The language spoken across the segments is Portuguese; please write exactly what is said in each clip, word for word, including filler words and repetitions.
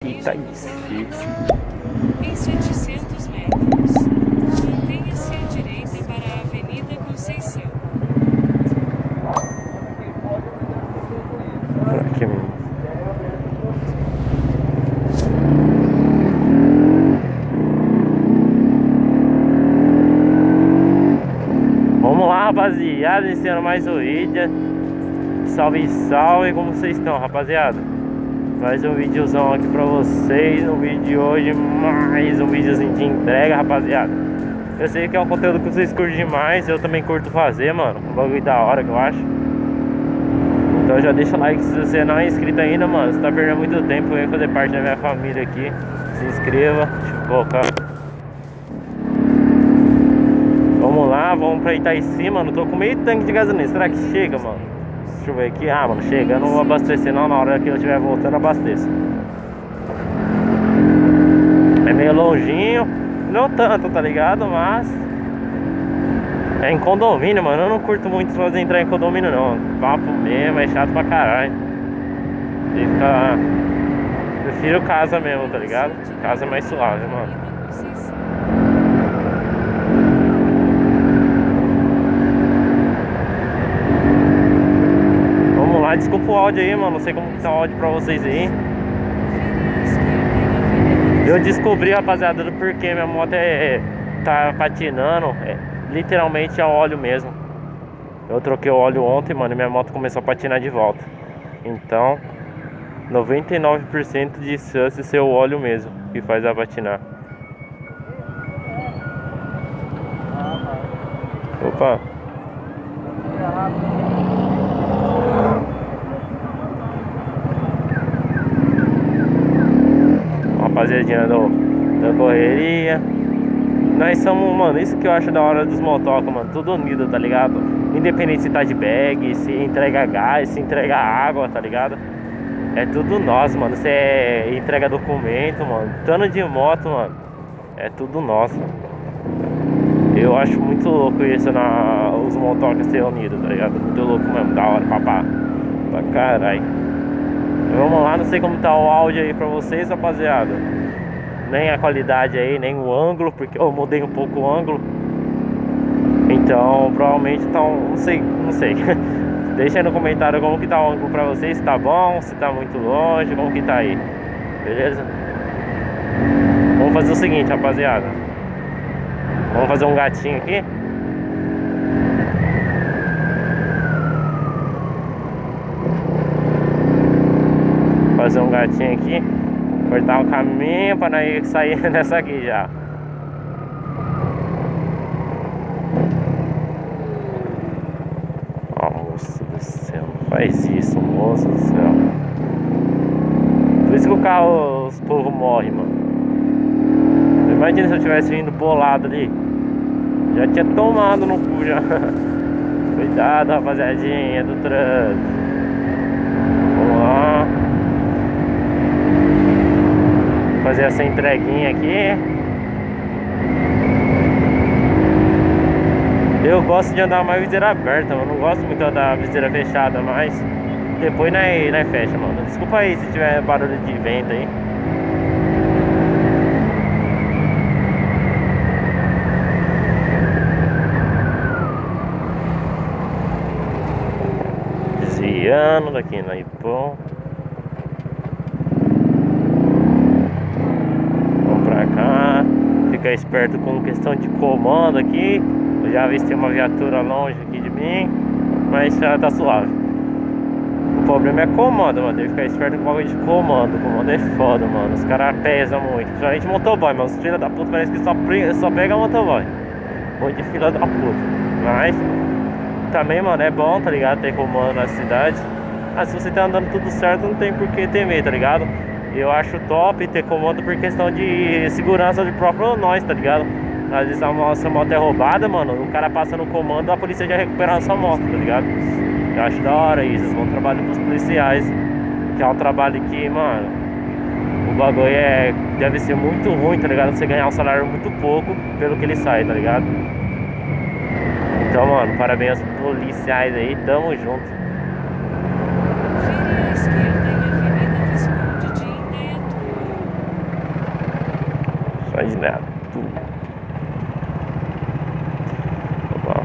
Itaíci. Em setecentos metros, mantenha-se à direita para a Avenida Conceição. Por aqui mesmo. Vamos lá, rapaziada, iniciando mais um vídeo. Salve, salve, como vocês estão, rapaziada? Mais um videozão aqui pra vocês. No vídeo de hoje, mais um videozinho de entrega, rapaziada. Eu sei que é um conteúdo que vocês curtem demais. Eu também curto fazer, mano. Um bagulho da hora que eu acho. Então já deixa o like se você não é inscrito ainda, mano. Você tá perdendo muito tempo, vem fazer parte da minha família aqui. Se inscreva. Deixa eu colocar. Vamos lá, vamos pra Itaíci, mano. Tô com meio tanque de gasolina. Será que chega, mano? Deixa eu ver aqui. Ah, mano, chega. Eu não vou abastecer não. Na hora que eu estiver voltando, abasteço. É meio longinho. Não tanto, tá ligado? Mas é em condomínio, mano. Eu não curto muito fazer entrar em condomínio, não. Papo mesmo, é chato pra caralho. Fica... Prefiro casa mesmo, tá ligado? Casa é mais suave, mano. Desculpa o áudio aí, mano. Não sei como que tá o áudio pra vocês aí. Eu descobri, rapaziada, do porquê minha moto é, tá patinando. É, literalmente é o óleo mesmo. Eu troquei o óleo ontem, mano, e minha moto começou a patinar de volta. Então, noventa e nove por cento de chance ser o óleo mesmo que faz ela patinar. Opa. Rapaziadinha do, da correria. Nós somos, mano, isso que eu acho da hora dos motoca, mano. Tudo unido, tá ligado? Independente se tá de bag, se entrega gás, se entrega água, tá ligado? É tudo nós, mano. Se é entrega documento, mano. Tando de moto, mano. É tudo nosso. Eu acho muito louco isso, na, os motocas ser unidos, tá ligado? Muito louco mesmo, da hora, papá. Pra caralho. Vamos lá, não sei como tá o áudio aí pra vocês, rapaziada. Nem a qualidade aí, nem o ângulo, porque eu mudei um pouco o ângulo. Então, provavelmente tá um... não sei, não sei. Deixa aí no comentário como que tá o ângulo pra vocês, se tá bom, se tá muito longe, como que tá aí. Beleza? Vamos fazer o seguinte, rapaziada. Vamos fazer um gatinho aqui. Fazer um gatinho aqui, cortar o caminho para nós sair nessa aqui já. Ó, moço do céu, não faz isso, moço do céu. Por isso que o carro, os povos morrem, mano. Imagina se eu tivesse vindo bolado ali, já tinha tomado no cu já. Cuidado, rapaziadinha do trânsito. Vamos lá. Fazer essa entreguinha aqui. Eu gosto de andar mais viseira aberta, eu não gosto muito de andar viseira fechada, mas depois nós, nós fecha, mano. Desculpa aí se tiver barulho de vento aí. Desviando daqui na Ipom. Ficar esperto com questão de comando aqui. Eu já vi se tem uma viatura longe aqui de mim, mas já tá suave. O problema é comando, mano. Tem que ficar esperto com o bagulho de comando. O comando é foda, mano. Os caras pesam muito. Principalmente motoboy, mas os filha da puta parece que só, só pega motoboy. Muito de filha da puta. Mas também, mano, é bom, tá ligado? Ter comando na cidade. Mas se você tá andando tudo certo, não tem por que temer, tá ligado? Eu acho top ter comando por questão de segurança de próprio nós, tá ligado? Às vezes a nossa moto é roubada, mano. O cara passa no comando, a polícia já recupera a nossa moto, tá ligado? Eu acho da hora isso. Eles vão trabalhar pros policiais, que é um trabalho que, mano, o bagulho é, deve ser muito ruim, tá ligado? Você ganhar um salário muito pouco pelo que ele sai, tá ligado? Então, mano, parabéns aos policiais aí, tamo junto. Vire à esquerda em Avenida Visconde de Indaiatuba. Faz nada. Opa.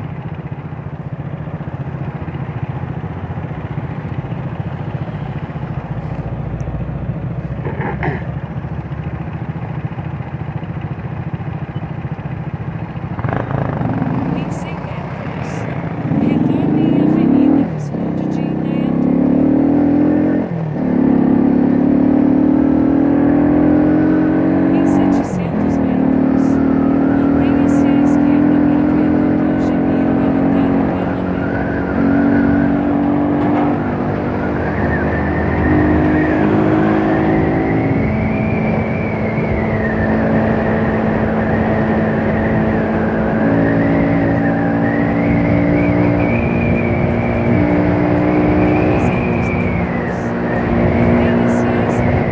Em cem metros, retorne à Avenida Visconde de Indaiatuba. Em setecentos metros, mantenha-se à esquerda para o viaduto hoje, meio, anotar no parlamento. trezentos metros, mantenha-se à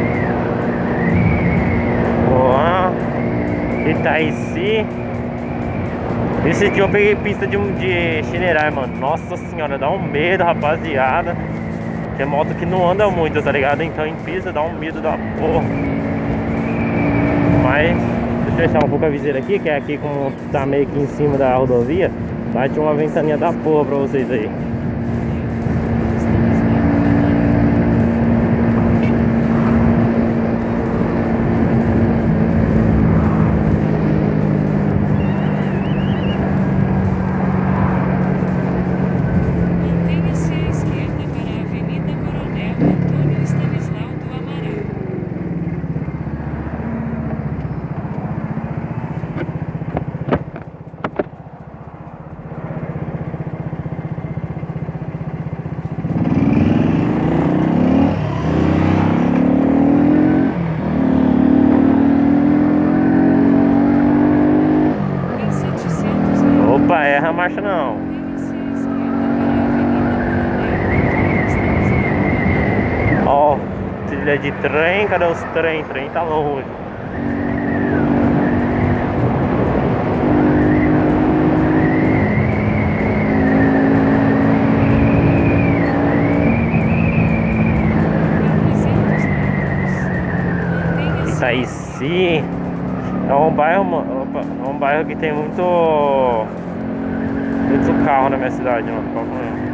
esquerda. Boa. Itaici. Esse dia eu peguei pista de, de shineray, mano. Nossa senhora, dá um medo, rapaziada. Tem moto que não anda muito, tá ligado? Então em pista dá um medo da porra. Mas deixa eu fechar um pouco a viseira aqui, que é aqui como tá meio que em cima da rodovia. Bate uma ventania da porra pra vocês aí. Mantenha-se à esquerda para a Avenida Coronel Antônio Stanislau do Amaral. Em setecentos metros, Opa, erra a marcha não. mantenha-se à esquerda para a Avenida Coronel Antônio Stanislau do Amaral. Ó, trilha de trem, cadê os trem? Trem tá longe. Em trezentos metros, mantenha-se Itaici é um bairro, mano, opa, é um bairro que tem muito muito carro na minha cidade, mano. Papo mesmo.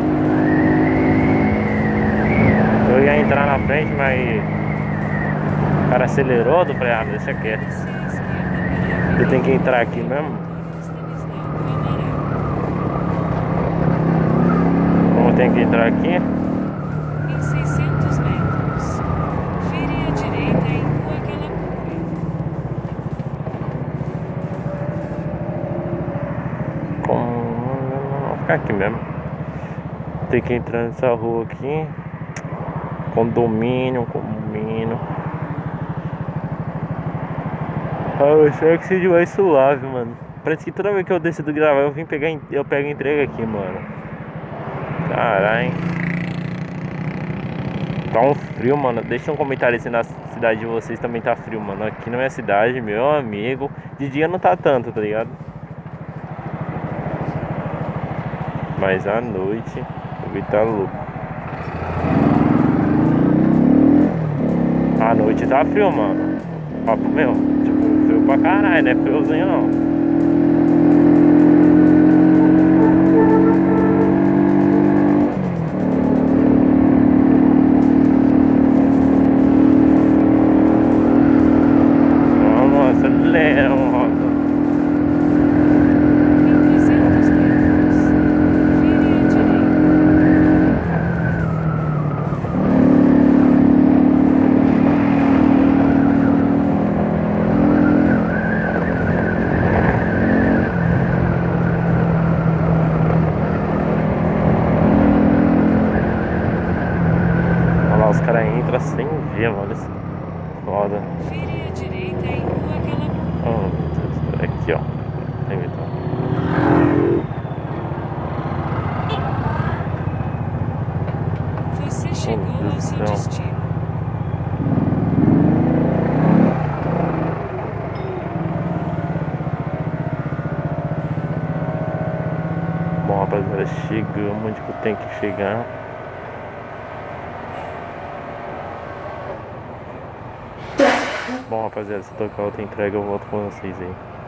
Eu ia entrar na frente, mas o cara acelerou, eu falei, ah, deixa quieto. à esquerda para a Eu tenho que Avenida entrar aqui mesmo. Antônio Stanislau do Amaral. Como tem que entrar aqui? Em seiscentos metros, vire à direita em Rua Calacuia. Como... Vou ficar aqui mesmo. Tem que entrar nessa rua aqui. Condomínio, condomínio. Ah, eu achei que seja mais suave, mano. Parece que toda vez que eu decido gravar, eu vim pegar, eu pego a entrega aqui, mano. Caralho. Tá um frio, mano. Deixa um comentário se na cidade de vocês também tá frio, mano. Aqui na minha cidade, meu amigo, de dia não tá tanto, tá ligado? Mas à noite, o bicho tá louco. À noite tá frio, mano. Papo meu. Tipo, frio pra caralho, não é friozinho não. Vamos, acelera, roda. Em trezentos metros, vire à direita. Olha lá, os caras entram sem ver, mano. Isso é foda. Vire à direita em Rua Calacuia. Oh, meu Deus. Aqui, ó. Tem que entrar. Você chegou ao seu Não. destino. Bom, rapaziada, chegamos onde que eu tenho que chegar. Bom, rapaziada, se tocar outra entrega eu volto com vocês aí.